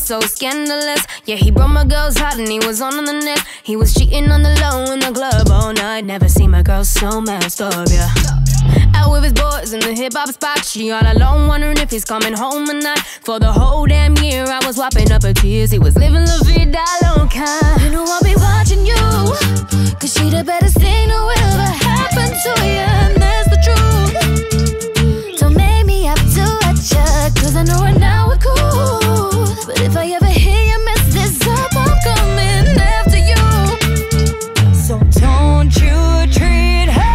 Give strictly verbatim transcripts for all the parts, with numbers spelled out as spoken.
so scandalous. Yeah, he broke my girl's heart and he was on the net. He was cheating on the low in the club all night. Never seen my girl so messed up, yeah. Out with his boys in the hip-hop spot. She all alone wondering if he's coming home at night. For the whole damn year I was wiping up her tears. He was living la vida loca. You know I'll be watching you, cause she the baddest thing that will ever happen to you, and that's the truth. Don't make me have to watch ya, cause I know right now we're cool. But if I ever hear you mess this up, I'm coming after you. So don't you treat her.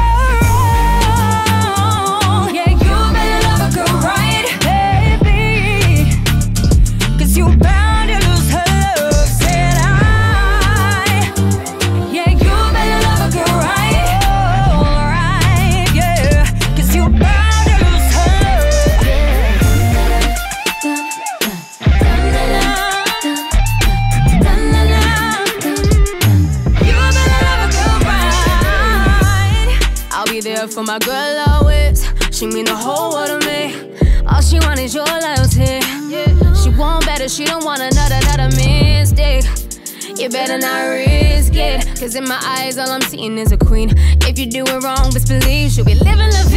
For my girl always, she mean the whole world to me. All she want is your loyalty. She want better, she don't want another, another mistake. You better not risk it, cause in my eyes all I'm seeing is a queen. If you do it wrong, best believe she'll be living la